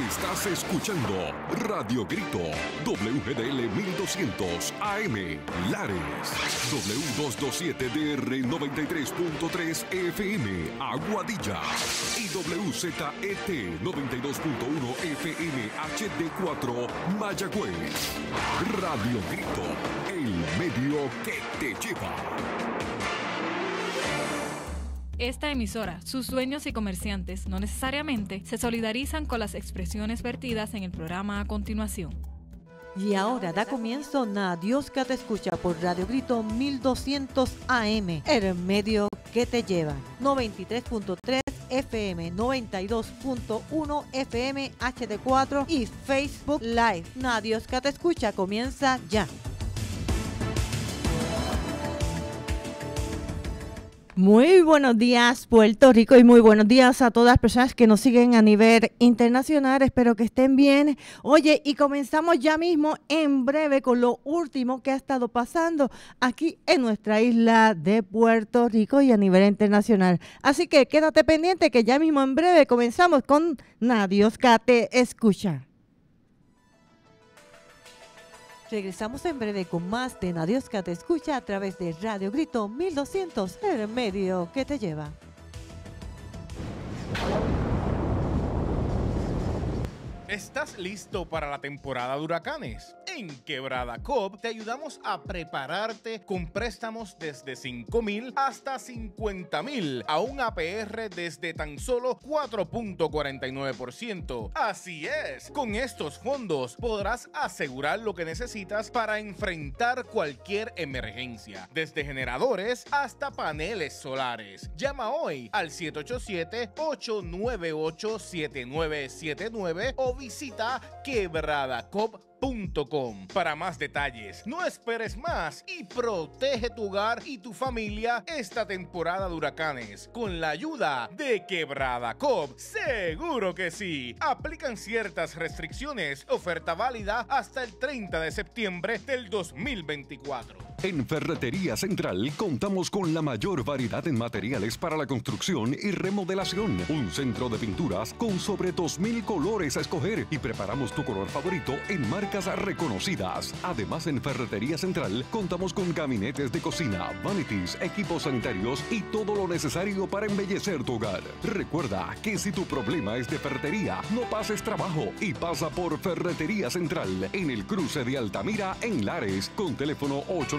Estás escuchando Radio Grito, WGDL 1200 AM, Lares, W227DR 93.3 FM, Aguadilla, y WZET 92.1 FM HD4, Mayagüez. Radio Grito, el medio que te lleva. Esta emisora, sus dueños y comerciantes no necesariamente se solidarizan con las expresiones vertidas en el programa a continuación. Y ahora da comienzo Na Dios que te escucha por Radio Grito 1200 AM, el medio que te lleva. 93.3 FM, 92.1 FM HD4 y Facebook Live. Na Dios que te escucha comienza ya. Muy buenos días, Puerto Rico, y muy buenos días a todas las personas que nos siguen a nivel internacional. Espero que estén bien. Oye, y comenzamos ya mismo en breve con lo último que ha estado pasando aquí en nuestra isla de Puerto Rico y a nivel internacional. Así que quédate pendiente que ya mismo en breve comenzamos con Na Dios que te escucha. Regresamos en breve con más de Na Dios que te escucha a través de Radio Grito 1200, el medio que te lleva. ¿Estás listo para la temporada de huracanes? En Quebrada Coop te ayudamos a prepararte con préstamos desde $5,000 hasta $50,000 a un APR desde tan solo 4.49%. Así es, con estos fondos podrás asegurar lo que necesitas para enfrentar cualquier emergencia, desde generadores hasta paneles solares. Llama hoy al 787-898-7979 o visita quebradacop.com. Para más detalles, no esperes más y protege tu hogar y tu familia esta temporada de huracanes con la ayuda de Quebrada Coop. ¡Seguro que sí! Aplican ciertas restricciones. Oferta válida hasta el 30 de septiembre del 2024. En Ferretería Central contamos con la mayor variedad en materiales para la construcción y remodelación. Un centro de pinturas con sobre 2,000 colores a escoger y preparamos tu color favorito en marcas reconocidas. Además, en Ferretería Central contamos con gabinetes de cocina, vanities, equipos sanitarios y todo lo necesario para embellecer tu hogar. Recuerda que si tu problema es de ferretería, no pases trabajo y pasa por Ferretería Central en el cruce de Altamira en Lares con teléfono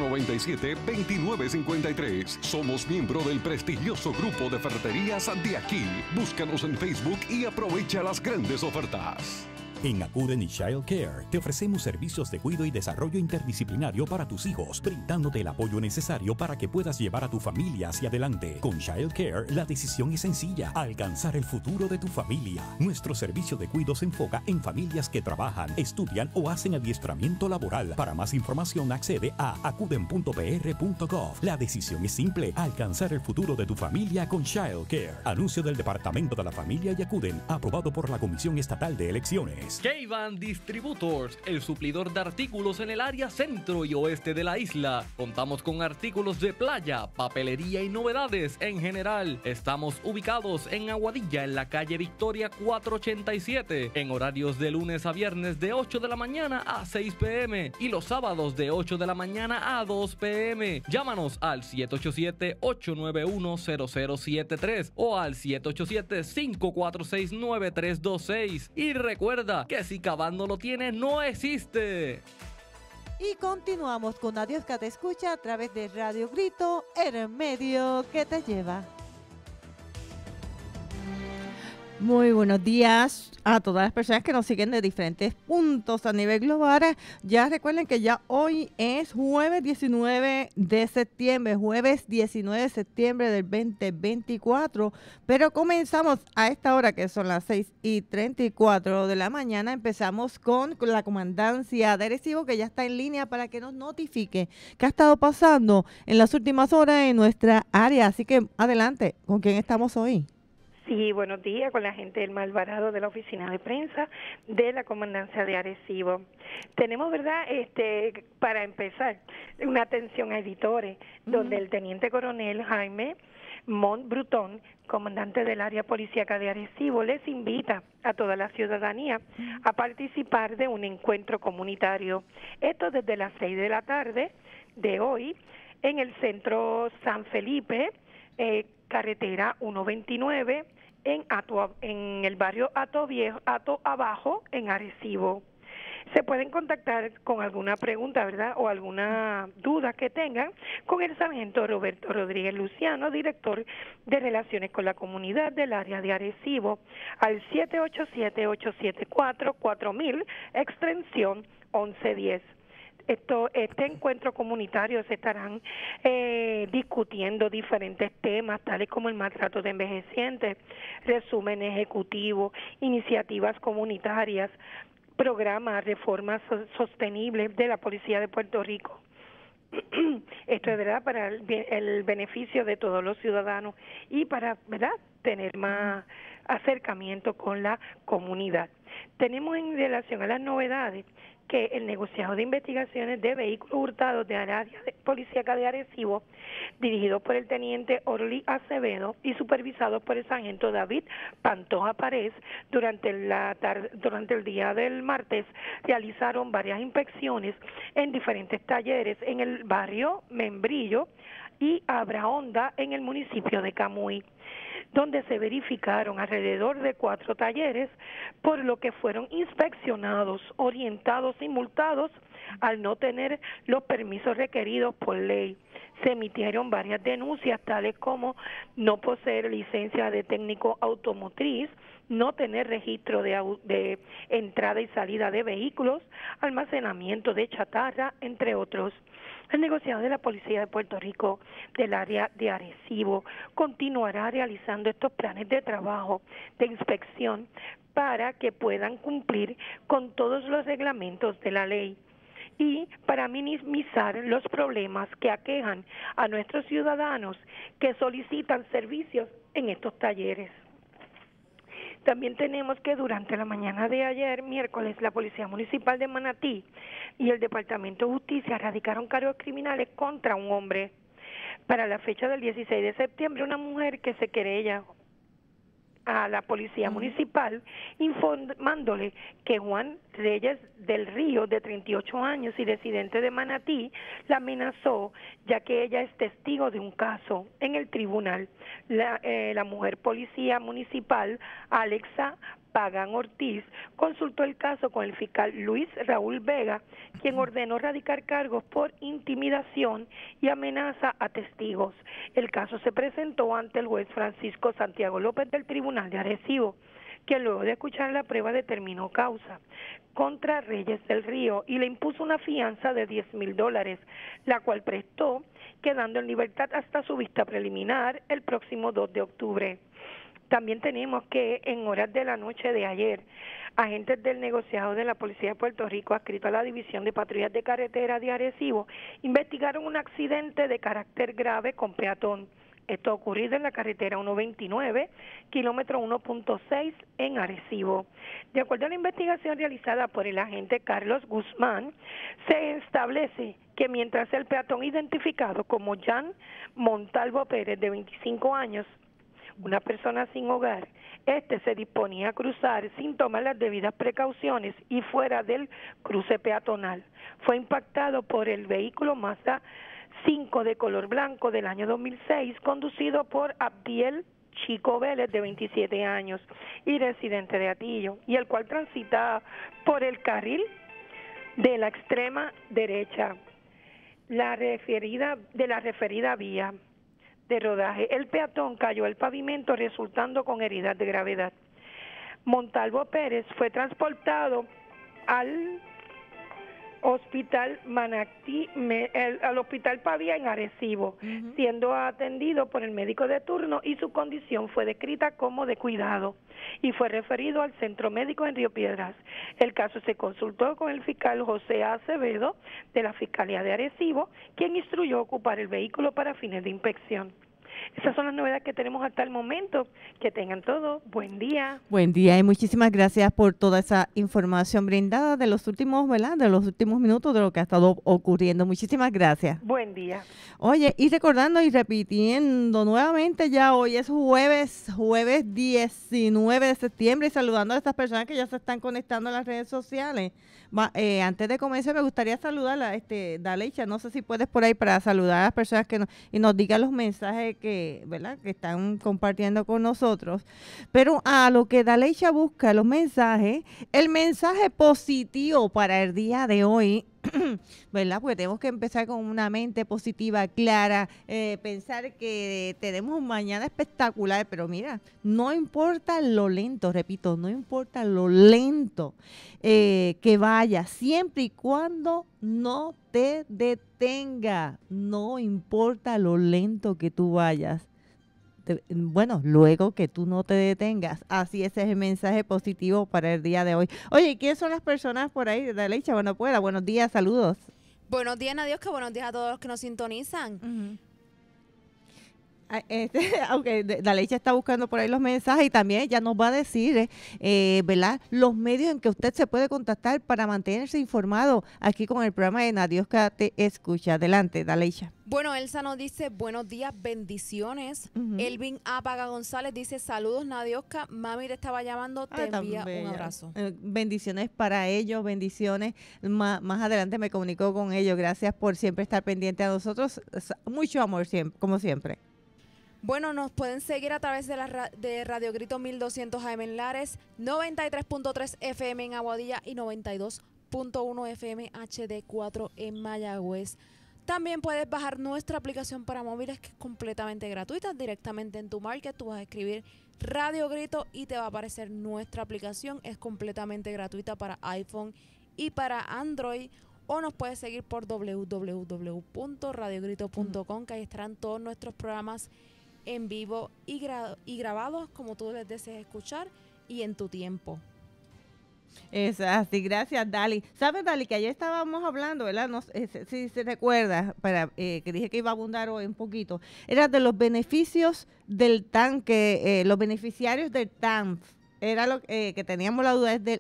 897-2953. Somos miembro del prestigioso grupo de ferreterías de aquí. Búscanos en Facebook y aprovecha las grandes ofertas. En Acuden y Child Care te ofrecemos servicios de cuidado y desarrollo interdisciplinario para tus hijos, brindándote el apoyo necesario para que puedas llevar a tu familia hacia adelante. Con Child Care, la decisión es sencilla: alcanzar el futuro de tu familia. Nuestro servicio de cuidado se enfoca en familias que trabajan, estudian o hacen adiestramiento laboral. Para más información, accede a acuden.pr.gov. La decisión es simple: alcanzar el futuro de tu familia con Child Care. Anuncio del Departamento de la Familia y Acuden, aprobado por la Comisión Estatal de Elecciones. K-Van Distributors, el suplidor de artículos en el área centro y oeste de la isla. Contamos con artículos de playa, papelería y novedades en general. Estamos ubicados en Aguadilla, en la calle Victoria 487, en horarios de lunes a viernes de 8 de la mañana a 6 p.m. y los sábados de 8 de la mañana a 2 p.m. Llámanos al 787-891-0073 o al 787-546-9326 y recuerda que si K-Van no lo tiene, no existe. Y continuamos con Na Dios que te escucha a través de Radio Grito, el medio que te lleva. Muy buenos días a todas las personas que nos siguen de diferentes puntos a nivel global. Ya recuerden que ya hoy es jueves 19 de septiembre, del 2024, pero comenzamos a esta hora que son las 6:34 de la mañana. Empezamos con la comandancia de Arecibo, que ya está en línea para que nos notifique qué ha estado pasando en las últimas horas en nuestra área. Así que adelante, ¿con quién estamos hoy? Sí, buenos días, con la gente del Malvarado de la oficina de prensa de la comandancia de Arecibo. Tenemos, ¿verdad?, para empezar, una atención a editores, donde el teniente coronel Jaime Mont Bruton, comandante del área policíaca de Arecibo, les invita a toda la ciudadanía a participar de un encuentro comunitario. Esto desde las 6 de la tarde de hoy en el centro San Felipe, carretera 129, en el barrio Ato Abajo, en Arecibo. Se pueden contactar con alguna pregunta, ¿verdad?, o alguna duda que tengan con el sargento Roberto Rodríguez Luciano, director de Relaciones con la Comunidad del área de Arecibo, al 787-874-4000, extensión 1110. Este encuentro comunitario se estarán discutiendo diferentes temas, tales como el maltrato de envejecientes, resumen ejecutivo, iniciativas comunitarias, programas, reformas sostenibles de la Policía de Puerto Rico. Esto es verdad para el beneficio de todos los ciudadanos y para, ¿verdad?, tener más acercamiento con la comunidad. Tenemos en relación a las novedades que el negociado de investigaciones de vehículos hurtados de área policíaca de Arecibo, dirigido por el teniente Orly Acevedo y supervisado por el sargento David Pantoja Párez, durante el día del martes realizaron varias inspecciones en diferentes talleres en el barrio Membrillo y Abrahonda en el municipio de Camuy, donde se verificaron alrededor de 4 talleres, por lo que fueron inspeccionados, orientados y multados al no tener los permisos requeridos por ley. Se emitieron varias denuncias, tales como no poseer licencia de técnico automotriz, no tener registro de entrada y salida de vehículos, almacenamiento de chatarra, entre otros. El negociado de la Policía de Puerto Rico del área de Arecibo continuará realizando estos planes de trabajo de inspección para que puedan cumplir con todos los reglamentos de la ley y para minimizar los problemas que aquejan a nuestros ciudadanos que solicitan servicios en estos talleres. También tenemos que durante la mañana de ayer, miércoles, la Policía Municipal de Manatí y el Departamento de Justicia radicaron cargos criminales contra un hombre. Para la fecha del 16 de septiembre, una mujer que se querella a la Policía Municipal informándole que Juan Reyes del Río, de 38 años y residente de Manatí, la amenazó, ya que ella es testigo de un caso en el tribunal. La mujer policía municipal, Alexa Pagán Ortiz, consultó el caso con el fiscal Luis Raúl Vega, quien ordenó radicar cargos por intimidación y amenaza a testigos. El caso se presentó ante el juez Francisco Santiago López del Tribunal de Arecibo, que luego de escuchar la prueba determinó causa contra Reyes del Río y le impuso una fianza de $10,000, la cual prestó, quedando en libertad hasta su vista preliminar el próximo 2 de octubre. También tenemos que en horas de la noche de ayer, agentes del negociado de la Policía de Puerto Rico, adscrito a la División de Patrullas de Carretera de Arecibo, investigaron un accidente de carácter grave con peatón. Esto ha ocurrido en la carretera 129, kilómetro 1.6 en Arecibo. De acuerdo a la investigación realizada por el agente Carlos Guzmán, se establece que mientras el peatón identificado como Jan Montalvo Pérez, de 25 años, una persona sin hogar, se disponía a cruzar sin tomar las debidas precauciones y fuera del cruce peatonal, fue impactado por el vehículo Mazda 5 de color blanco del año 2006, conducido por Abdiel Chico Vélez, de 27 años y residente de Atillo, y el cual transita por el carril de la extrema derecha de la referida vía de rodaje. El peatón cayó al pavimento resultando con heridas de gravedad. Montalvo Pérez fue transportado al Hospital Manatí, al Hospital Pavía en Arecibo, siendo atendido por el médico de turno, y su condición fue descrita como de cuidado y fue referido al Centro Médico en Río Piedras. El caso se consultó con el fiscal José Acevedo de la Fiscalía de Arecibo, quien instruyó ocupar el vehículo para fines de inspección. Esas son las novedades que tenemos hasta el momento. Que tengan todo. Buen día. Buen día y muchísimas gracias por toda esa información brindada de los últimos, ¿verdad?, de los últimos minutos de lo que ha estado ocurriendo. Muchísimas gracias. Buen día. Oye, y recordando y repitiendo nuevamente, ya hoy es jueves 19 de septiembre, y saludando a estas personas que ya se están conectando a las redes sociales. Antes de comenzar, me gustaría saludar a Daleicha, no sé si puedes por ahí para saludar a las personas y nos diga los mensajes ¿verdad?, que están compartiendo con nosotros. Pero a lo que Daleicha busca, los mensajes, el mensaje positivo para el día de hoy, ¿verdad? Porque tenemos que empezar con una mente positiva, clara, pensar que tenemos un mañana espectacular, pero mira, no importa lo lento, repito, no importa lo lento que vaya, siempre y cuando no te detenga, no importa lo lento que tú vayas. Bueno, luego que tú no te detengas. Así ese es el mensaje positivo para el día de hoy. Oye, ¿quiénes son las personas por ahí? Daleicha, buenos días, saludos. Buenos días, Nadioska, buenos días a todos los que nos sintonizan. Uh-huh. Aunque Daleicha está buscando por ahí los mensajes, y también ella nos va a decir, ¿verdad?, los medios en que usted se puede contactar para mantenerse informado aquí con el programa de Nadioska Te Escucha. Adelante, Daleicha. Bueno, Elsa nos dice, buenos días, bendiciones. Uh-huh. Elvin Apaga González dice, saludos, Nadioska, mami te estaba llamando, te envía un abrazo. Bendiciones para ellos, bendiciones. Más adelante me comunico con ellos. Gracias por siempre estar pendiente a nosotros. Mucho amor, siempre, como siempre. Bueno, nos pueden seguir a través de Radio Grito 1200 AM en Lares, 93.3 FM en Aguadilla y 92.1 FM HD4 en Mayagüez. También puedes bajar nuestra aplicación para móviles, que es completamente gratuita. Directamente en tu market tú vas a escribir Radio Grito y te va a aparecer nuestra aplicación. Es completamente gratuita para iPhone y para Android. O nos puedes seguir por www.radiogrito.com, que ahí estarán todos nuestros programas en vivo y grabados, como tú les desees escuchar y en tu tiempo. Es así, gracias, Dali. ¿Sabes, Dali, que ayer estábamos hablando, ¿verdad? No sé si se recuerda, que dije que iba a abundar hoy un poquito. Era de los beneficios del TANF, los beneficiarios del TANF. Era lo que teníamos la duda, es del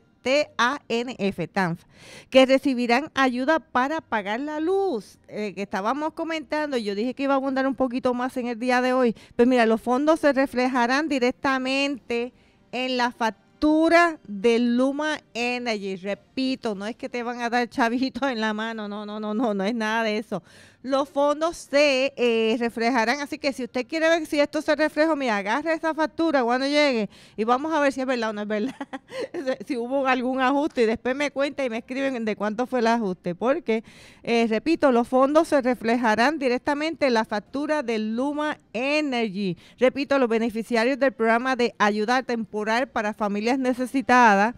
TANF, que recibirán ayuda para pagar la luz, que estábamos comentando. Yo dije que iba a abundar un poquito más en el día de hoy. Pues mira, los fondos se reflejarán directamente en la factura de Luma Energy. Repito, no es que te van a dar chavitos en la mano, no es nada de eso. Los fondos se reflejarán, así que si usted quiere ver si esto se refleja, mira, agarre esa factura cuando llegue y vamos a ver si es verdad o no es verdad, si hubo algún ajuste, y después me cuenta y me escriben de cuánto fue el ajuste, porque, repito, los fondos se reflejarán directamente en la factura de Luma Energy. Repito, los beneficiarios del programa de ayuda temporal para familias necesitadas,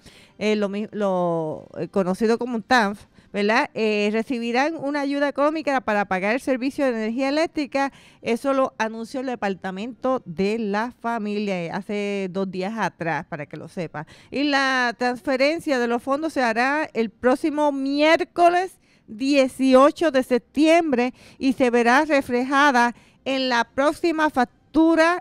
lo conocido como un TANF, ¿verdad? Recibirán una ayuda económica para pagar el servicio de energía eléctrica. Eso lo anunció el Departamento de la Familia hace 2 días atrás, para que lo sepa. Y la transferencia de los fondos se hará el próximo miércoles 18 de septiembre y se verá reflejada en la próxima factura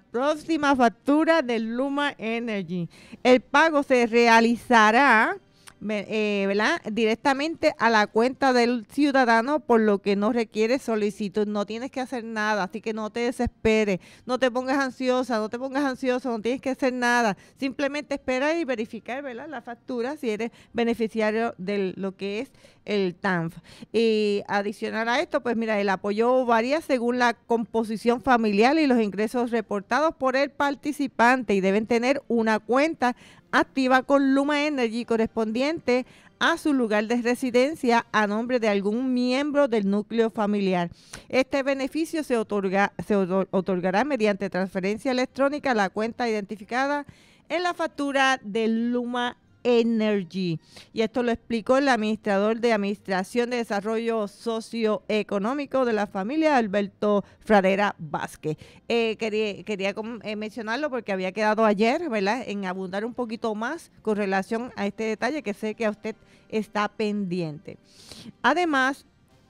del Luma Energy. El pago se realizará ¿verdad?, directamente a la cuenta del ciudadano, por lo que no requiere solicitud. No tienes que hacer nada, así que no te desesperes, no te pongas ansioso, no tienes que hacer nada. Simplemente espera y verificar, ¿verdad?, la factura si eres beneficiario de lo que es el TANF. Y adicional a esto, pues mira, el apoyo varía según la composición familiar y los ingresos reportados por el participante, y deben tener una cuenta activa con Luma Energy correspondiente a su lugar de residencia a nombre de algún miembro del núcleo familiar. Este beneficio se otorgará mediante transferencia electrónica a la cuenta identificada en la factura de Luma Energy. Y esto lo explicó el administrador de Administración de Desarrollo Socioeconómico de la Familia, Alberto Fradera Vázquez. Quería mencionarlo porque había quedado ayer, ¿verdad?, en abundar un poquito más con relación a este detalle, que sé que a usted está pendiente. Además,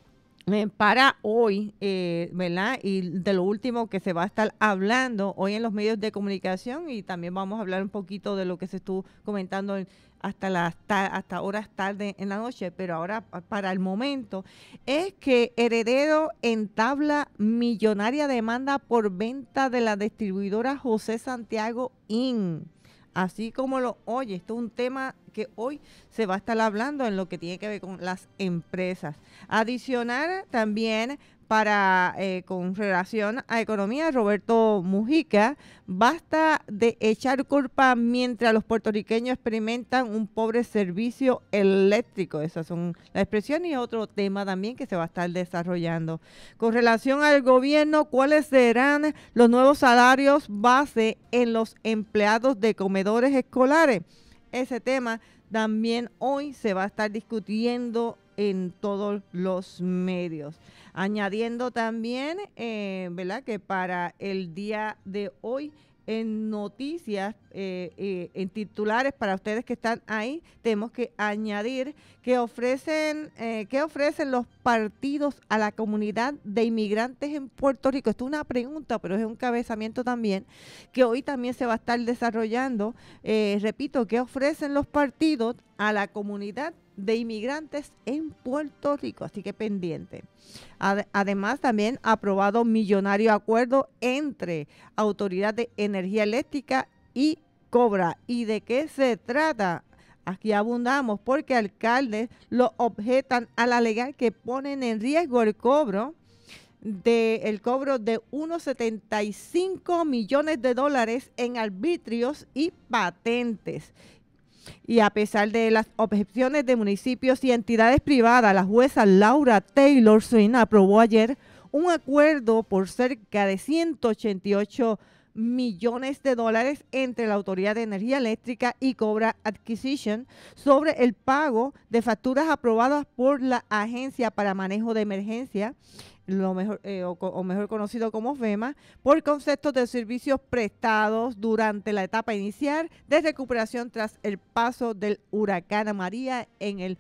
para hoy, ¿verdad? Y de lo último que se va a estar hablando hoy en los medios de comunicación, y también vamos a hablar un poquito de lo que se estuvo comentando hasta horas tarde en la noche, pero ahora para el momento, es que Heredero entabla millonaria demanda por venta de la distribuidora José Santiago Inc. Así como lo oye, esto es un tema que hoy se va a estar hablando en lo que tiene que ver con las empresas. Adicional también con relación a economía, Roberto Mujica, basta de echar culpa mientras los puertorriqueños experimentan un pobre servicio eléctrico. Esas son las expresiones, y otro tema también que se va a estar desarrollando. Con relación al gobierno, ¿cuáles serán los nuevos salarios base en los empleados de comedores escolares? Ese tema también hoy se va a estar discutiendo en todos los medios. Añadiendo también, ¿verdad?, que para el día de hoy, en noticias, en titulares, para ustedes que están ahí, tenemos que añadir que ofrecen los partidos a la comunidad de inmigrantes en Puerto Rico. Esto es una pregunta, pero es un cabezamiento también, que hoy también se va a estar desarrollando. Repito, ¿qué ofrecen los partidos a la comunidad de inmigrantes en Puerto Rico? Así que pendiente. Además, también aprobado millonario acuerdo entre Autoridad de Energía Eléctrica y Cobra. ¿Y de qué se trata? Aquí abundamos porque alcaldes lo objetan al alegar que ponen en riesgo el cobro de unos 75 millones de dólares en arbitrios y patentes. Y a pesar de las objeciones de municipios y entidades privadas, la jueza Laura Taylor Swain aprobó ayer un acuerdo por cerca de 188 millones de dólares entre la Autoridad de Energía Eléctrica y Cobra Acquisition sobre el pago de facturas aprobadas por la Agencia para Manejo de Emergencia, mejor conocido como FEMA, por conceptos de servicios prestados durante la etapa inicial de recuperación tras el paso del huracán María en el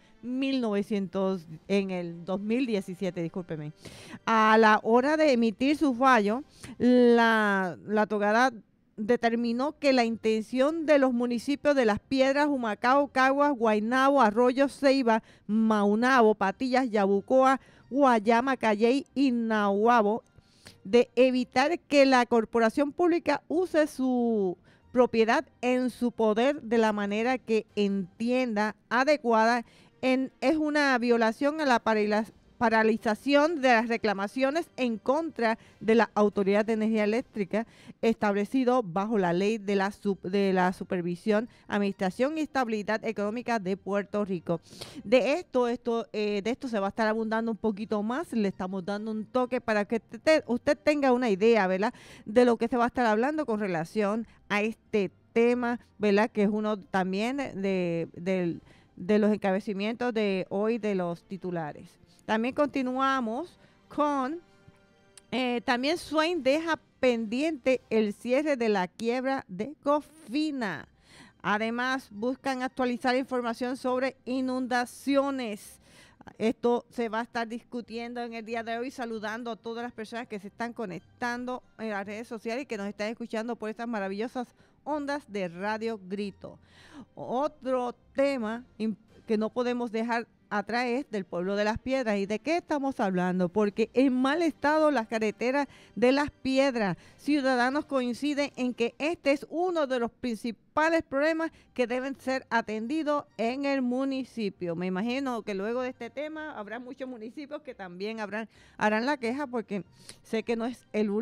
2017, discúlpeme. A la hora de emitir su fallo, la togada determinó que la intención de los municipios de Las Piedras, Humacao, Caguas, Guaynabo, Arroyo, Ceiba, Maunabo, Patillas, Yabucoa, Guayama, Calley y Nahuabo de evitar que la corporación pública use su propiedad en su poder de la manera que entienda adecuada es una violación a la paralización de las reclamaciones en contra de la Autoridad de Energía Eléctrica establecido bajo la Ley de la Supervisión, Administración y Estabilidad Económica de Puerto Rico. De esto se va a estar abundando un poquito más. Le estamos dando un toque para que usted tenga una idea, ¿verdad?, de lo que se va a estar hablando con relación a este tema, ¿verdad?, que es uno también de los encabezamientos de hoy de los titulares. También continuamos con, también Swain deja pendiente el cierre de la quiebra de Cofina. Además, buscan actualizar información sobre inundaciones. Esto se va a estar discutiendo en el día de hoy, saludando a todas las personas que se están conectando en las redes sociales y que nos están escuchando por estas maravillosas ondas de Radio Grito. Otro tema que no podemos dejar atrás es del pueblo de Las Piedras. ¿Y de qué estamos hablando? Porque en mal estado las carreteras de Las Piedras. Ciudadanos coinciden en que este es uno de los principales problemas que deben ser atendidos en el municipio. Me imagino que luego de este tema habrá muchos municipios que también harán la queja, porque sé que no es el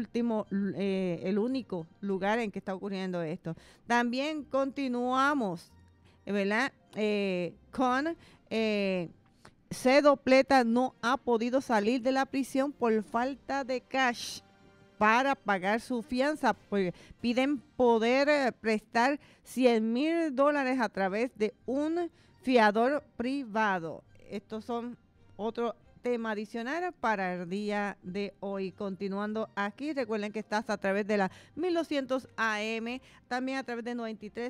único lugar en que está ocurriendo esto. También continuamos, ¿verdad?, con Cedo Pleta no ha podido salir de la prisión por falta de cash para pagar su fianza. Pues piden poder prestar $100,000 a través de un fiador privado. Estos son otro tema adicional para el día de hoy. Continuando aquí, recuerden que estás a través de la 1200 AM, también a través de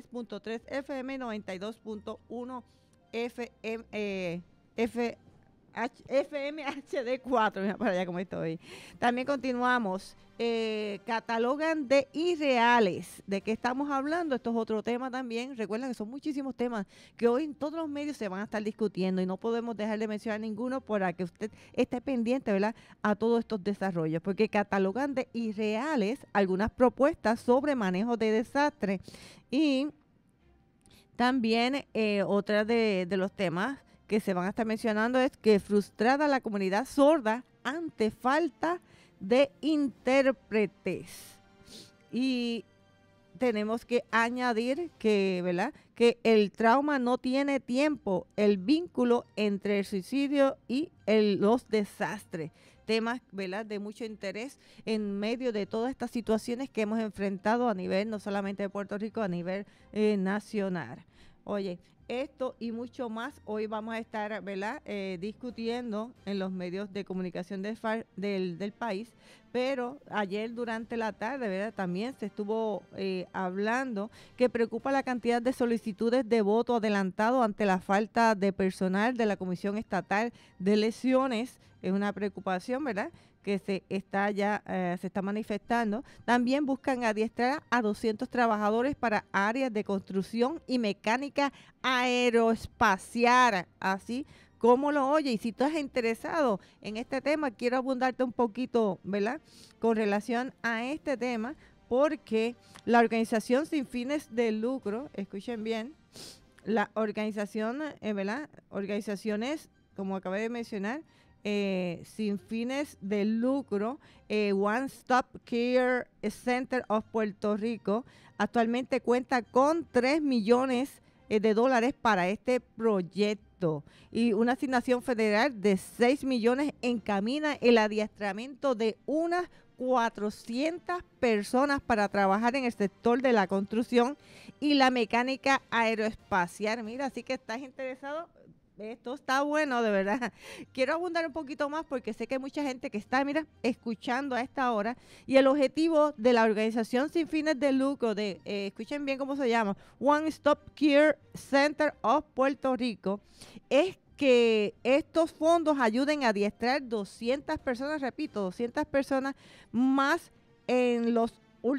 93.3 FM, 92.1 FM, FM HD4, mira para allá como estoy. También continuamos. Catalogan de irreales. ¿De qué estamos hablando? Esto es otro tema también. Recuerden que son muchísimos temas que hoy en todos los medios se van a estar discutiendo y no podemos dejar de mencionar ninguno para que usted esté pendiente, ¿verdad?, a todos estos desarrollos, porque catalogan de irreales algunas propuestas sobre manejo de desastres. Y también otra de los temas que se van a estar mencionando es que frustrada la comunidad sorda ante falta de intérpretes. Y tenemos que añadir que, ¿verdad?, que el trauma no tiene tiempo, el vínculo entre el suicidio y los desastres. Temas, ¿verdad?, de mucho interés en medio de todas estas situaciones que hemos enfrentado a nivel no solamente de Puerto Rico, a nivel nacional. Oye, esto y mucho más hoy vamos a estar, ¿verdad?, discutiendo en los medios de comunicación del país, pero ayer durante la tarde, ¿verdad?, también se estuvo hablando que preocupa la cantidad de solicitudes de voto adelantado ante la falta de personal de la Comisión Estatal de Elecciones. Es una preocupación, ¿verdad?, que se está manifestando. También buscan adiestrar a 200 trabajadores para áreas de construcción y mecánica aeroespacial, así como lo oye. Y si tú estás interesado en este tema, quiero abundarte un poquito, ¿verdad?, con relación a este tema, porque la organización sin fines de lucro, escuchen bien, la organización, ¿verdad?, organizaciones, como acabé de mencionar, sin fines de lucro, One Stop Care Center of Puerto Rico, actualmente cuenta con 3 millones de dólares para este proyecto y una asignación federal de 6 millones encamina el adiestramiento de unas 400 personas para trabajar en el sector de la construcción y la mecánica aeroespacial. Mira, así que estás interesado. Esto está bueno, de verdad. Quiero abundar un poquito más porque sé que hay mucha gente que está, mira, escuchando a esta hora. Y el objetivo de la organización sin fines de lucro, escuchen bien cómo se llama, One Stop Care Center of Puerto Rico, es que estos fondos ayuden a adiestrar 200 personas, repito, 200 personas más en los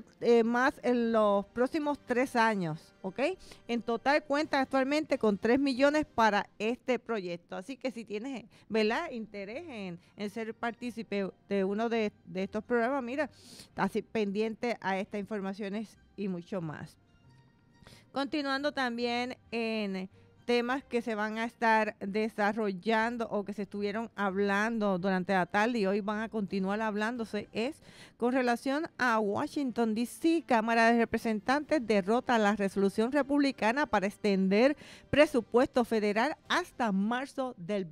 próximos 3 años, ¿ok? En total cuentan actualmente con 3 millones para este proyecto. Así que si tienes, ¿verdad?, interés en ser partícipe de uno de estos programas, mira, así pendiente a estas informaciones y mucho más. Continuando también en temas que se van a estar desarrollando o que se estuvieron hablando durante la tarde y hoy van a continuar hablándose, es con relación a Washington, D.C. Cámara de Representantes derrota la resolución republicana para extender presupuesto federal hasta marzo del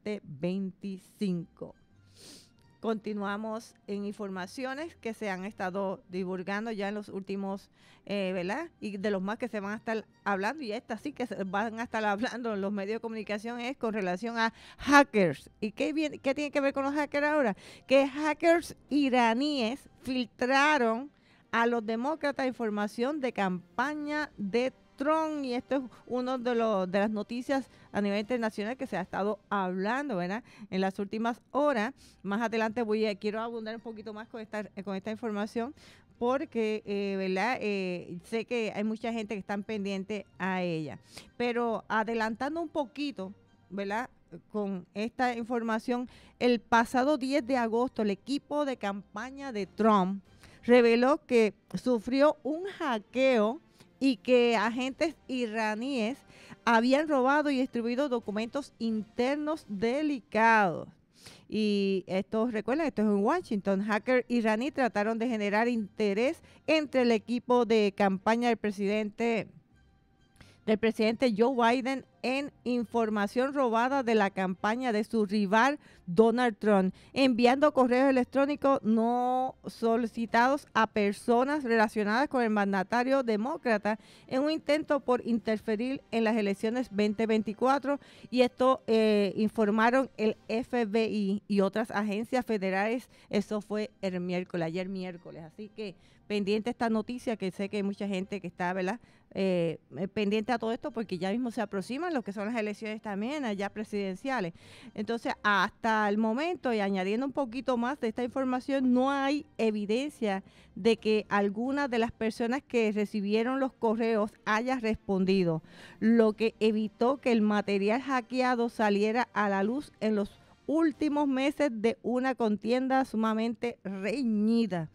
2025. Continuamos en informaciones que se han estado divulgando ya en los últimos, ¿verdad?, y de los más que se van a estar hablando, y estas sí que se van a estar hablando en los medios de comunicación, es con relación a hackers. ¿Y qué tiene que ver con los hackers ahora? Que hackers iraníes filtraron a los demócratas información de campaña de Trump, y esto es uno de las noticias a nivel internacional que se ha estado hablando, ¿verdad?, en las últimas horas. Más adelante quiero abundar un poquito más con esta información porque, ¿verdad?, sé que hay mucha gente que están pendiente a ella. Pero adelantando un poquito, ¿verdad?, con esta información, el pasado 10 de agosto el equipo de campaña de Trump reveló que sufrió un hackeo y que agentes iraníes habían robado y distribuido documentos internos delicados. Y recuerden, esto es en Washington. Hackers iraní trataron de generar interés entre el equipo de campaña del presidente Joe Biden en información robada de la campaña de su rival Donald Trump, enviando correos electrónicos no solicitados a personas relacionadas con el mandatario demócrata en un intento por interferir en las elecciones 2024, y esto informaron el FBI y otras agencias federales. Eso fue ayer miércoles, así que pendiente esta noticia, que sé que hay mucha gente que está, ¿verdad?, pendiente a todo esto porque ya mismo se aproximan lo que son las elecciones también allá presidenciales. Entonces, hasta el momento, y añadiendo un poquito más de esta información, no hay evidencia de que alguna de las personas que recibieron los correos haya respondido, lo que evitó que el material hackeado saliera a la luz en los últimos meses de una contienda sumamente reñida.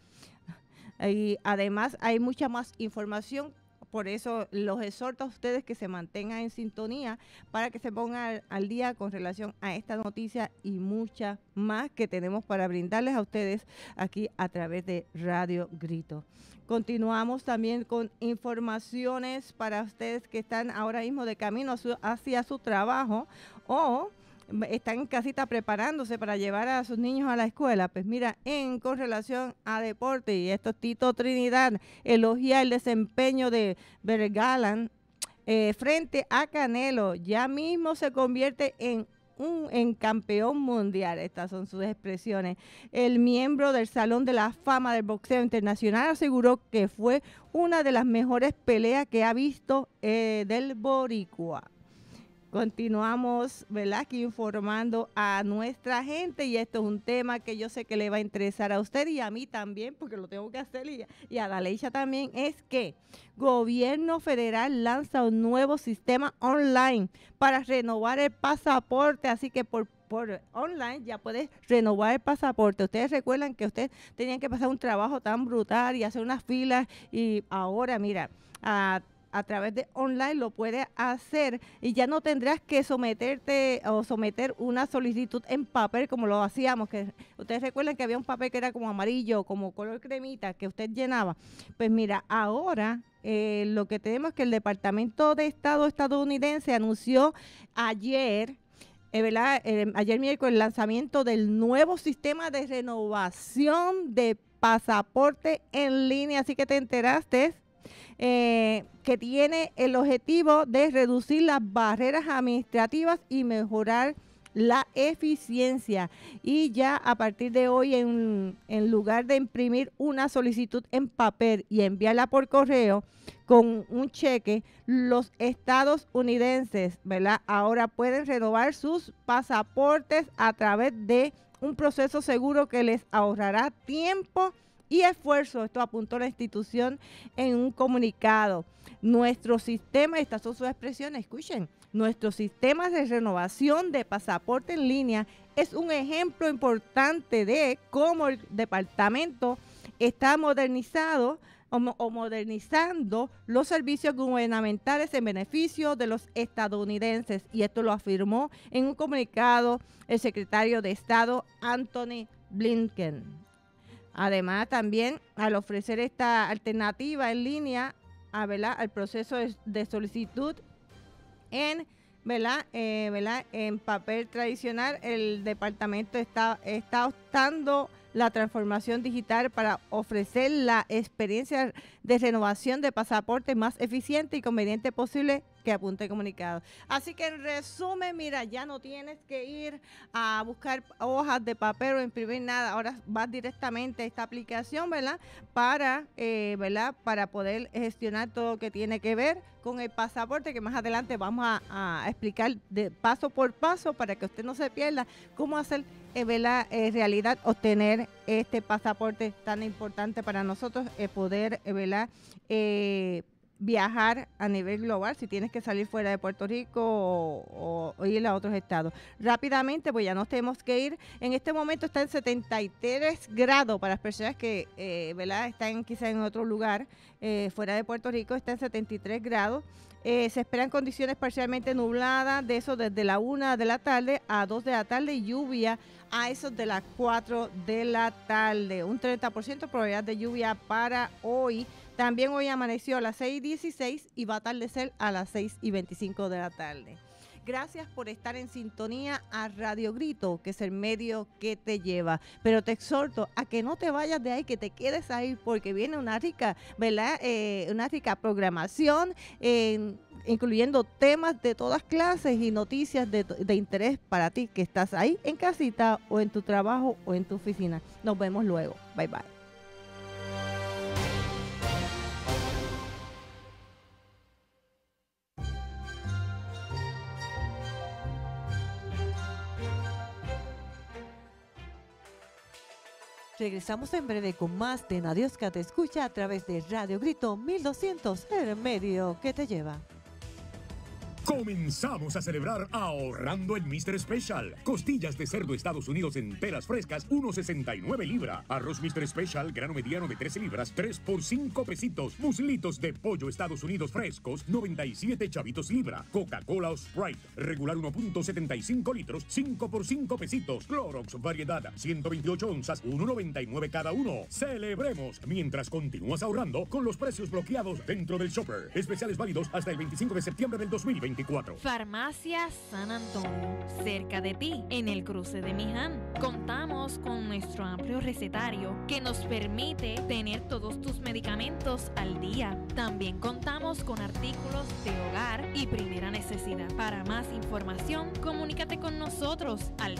Y además hay mucha más información, por eso los exhorto a ustedes que se mantengan en sintonía para que se pongan al día con relación a esta noticia y muchas más que tenemos para brindarles a ustedes aquí a través de Radio Grito. Continuamos también con informaciones para ustedes que están ahora mismo de camino hacia su trabajo o están en casita preparándose para llevar a sus niños a la escuela. Pues mira, con relación a deporte, y esto Tito Trinidad elogia el desempeño de Bergalan frente a Canelo. Ya mismo se convierte en campeón mundial. Estas son sus expresiones. El miembro del Salón de la Fama del Boxeo Internacional aseguró que fue una de las mejores peleas que ha visto del boricua. Continuamos, ¿verdad?, aquí informando a nuestra gente, y esto es un tema que yo sé que le va a interesar a usted y a mí también, porque lo tengo que hacer, y a Daleisha también. Es que gobierno federal lanza un nuevo sistema online para renovar el pasaporte, así que por online ya puedes renovar el pasaporte. Ustedes recuerdan que ustedes tenían que pasar un trabajo tan brutal y hacer unas filas, y ahora mira, a través de online lo puedes hacer y ya no tendrás que someter una solicitud en papel como lo hacíamos, que ustedes recuerdan que había un papel que era como amarillo, como color cremita, que usted llenaba. Pues mira, ahora lo que tenemos es que el Departamento de Estado estadounidense anunció ayer, ayer miércoles, el lanzamiento del nuevo sistema de renovación de pasaporte en línea, así que te enteraste, que tiene el objetivo de reducir las barreras administrativas y mejorar la eficiencia. Y ya a partir de hoy, en lugar de imprimir una solicitud en papel y enviarla por correo con un cheque, los estadounidenses, ¿verdad?, ahora pueden renovar sus pasaportes a través de un proceso seguro que les ahorrará tiempo y esfuerzo. Esto apuntó la institución en un comunicado. Nuestro sistema, estas son sus expresiones, escuchen, nuestro sistema de renovación de pasaporte en línea es un ejemplo importante de cómo el departamento está modernizando los servicios gubernamentales en beneficio de los estadounidenses. Y esto lo afirmó en un comunicado el secretario de Estado Anthony Blinken. Además, también al ofrecer esta alternativa en línea al proceso de solicitud en papel tradicional, el departamento está optando la transformación digital para ofrecer la experiencia de renovación de pasaporte más eficiente y conveniente posible, que apunte el comunicado. Así que en resumen, mira, ya no tienes que ir a buscar hojas de papel o imprimir nada. Ahora vas directamente a esta aplicación, ¿verdad?, para poder gestionar todo lo que tiene que ver con el pasaporte, que más adelante vamos a explicar de paso por paso para que usted no se pierda cómo hacer realidad obtener este pasaporte tan importante para nosotros, poder viajar a nivel global si tienes que salir fuera de Puerto Rico o ir a otros estados. Rápidamente, pues ya nos tenemos que ir. En este momento está en 73 grados para las personas que están quizás en otro lugar fuera de Puerto Rico. Está en 73 grados. Se esperan condiciones parcialmente nubladas, de eso desde la 1 de la tarde a 2 de la tarde, y lluvia a eso de las 4 de la tarde. Un 30% probabilidad de lluvia para hoy. También hoy amaneció a las 6:16 y va a atardecer a las 6:25 de la tarde. Gracias por estar en sintonía a Radio Grito, que es el medio que te lleva. Pero te exhorto a que no te vayas de ahí, que te quedes ahí, porque viene una rica, una rica programación, incluyendo temas de todas clases y noticias de interés para ti, que estás ahí en casita o en tu trabajo o en tu oficina. Nos vemos luego. Bye, bye. Regresamos en breve con más de Nadiosca Te Escucha a través de Radio Grito 1200, el medio que te lleva. Comenzamos a celebrar ahorrando en Mr. Special. Costillas de cerdo Estados Unidos enteras frescas, 1.69 libra. Arroz Mr. Special, grano mediano de 13 libras, 3 por 5 pesitos. Muslitos de pollo Estados Unidos frescos, 97 chavitos libra. Coca-Cola o Sprite, regular 1.75 litros, 5 por 5 pesitos. Clorox variedad, 128 onzas, 1.99 cada uno. Celebremos mientras continúas ahorrando con los precios bloqueados dentro del shopper. Especiales válidos hasta el 25 de septiembre del 2024. Farmacia San Antonio, cerca de ti, en el cruce de Miján. Contamos con nuestro amplio recetario que nos permite tener todos tus medicamentos al día. También contamos con artículos de hogar y primera necesidad. Para más información, comunícate con nosotros al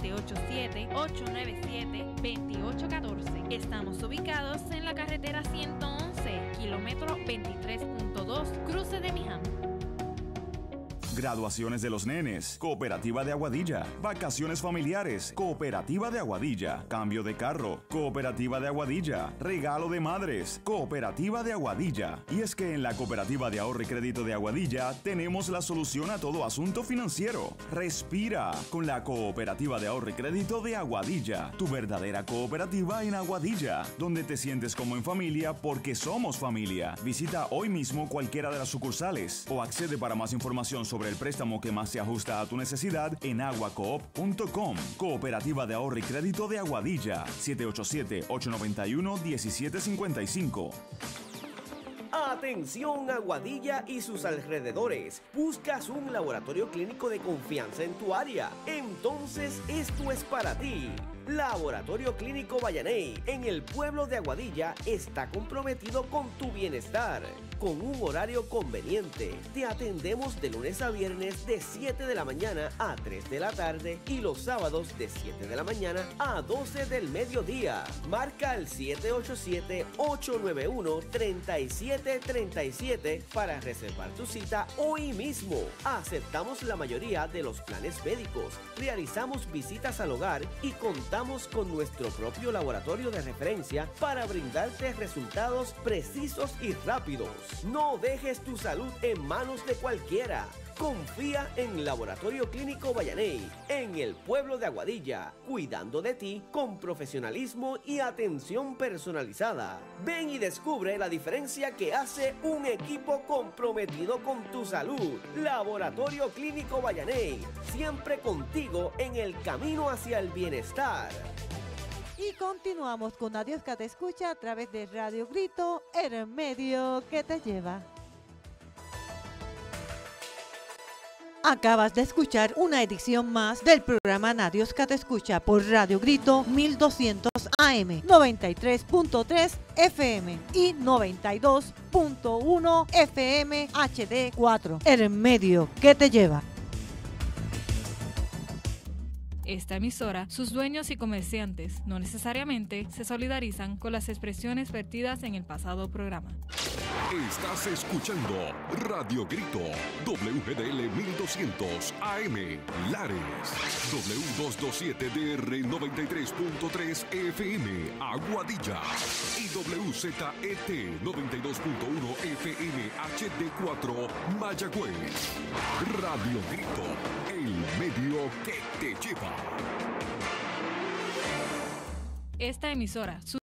787-897-2814. Estamos ubicados en la carretera 111, kilómetro 23.2, cruce de Miján. Graduaciones de los nenes, Cooperativa de Aguadilla. Vacaciones familiares, Cooperativa de Aguadilla. Cambio de carro, Cooperativa de Aguadilla. Regalo de madres, Cooperativa de Aguadilla. Y es que en la Cooperativa de Ahorro y Crédito de Aguadilla tenemos la solución a todo asunto financiero. Respira con la Cooperativa de Ahorro y Crédito de Aguadilla. Tu verdadera cooperativa en Aguadilla, donde te sientes como en familia porque somos familia. Visita hoy mismo cualquiera de las sucursales o accede para más información sobre el préstamo que más se ajusta a tu necesidad en aguacoop.com. Cooperativa de Ahorro y Crédito de Aguadilla, 787-891-1755. Atención Aguadilla y sus alrededores. ¿Buscas un laboratorio clínico de confianza en tu área? Entonces esto es para ti. Laboratorio Clínico Vallaney, en el pueblo de Aguadilla, está comprometido con tu bienestar. Con un horario conveniente, te atendemos de lunes a viernes de 7 de la mañana a 3 de la tarde y los sábados de 7 de la mañana a 12 del mediodía. Marca el 787-891-3737 para reservar tu cita hoy mismo. Aceptamos la mayoría de los planes médicos, realizamos visitas al hogar y contamos con nuestro propio laboratorio de referencia para brindarte resultados precisos y rápidos. No dejes tu salud en manos de cualquiera. Confía en Laboratorio Clínico Vallaney, en el pueblo de Aguadilla, cuidando de ti con profesionalismo y atención personalizada. Ven y descubre la diferencia que hace un equipo comprometido con tu salud. Laboratorio Clínico Vallaney, siempre contigo en el camino hacia el bienestar. Y continuamos con Nadiosca Te Escucha a través de Radio Grito, el medio que te lleva. Acabas de escuchar una edición más del programa Nadiosca Te Escucha por Radio Grito 1200 AM, 93.3 FM y 92.1 FM HD4, el medio que te lleva. Esta emisora, sus dueños y comerciantes no necesariamente se solidarizan con las expresiones vertidas en el pasado programa. Estás escuchando Radio Grito, WGDL 1200 AM, Lares, W227DR 93.3 FM, Aguadilla y WZET 92.1 FM HD4, Mayagüez. Radio Grito, el medio que te lleva. Esta emisora,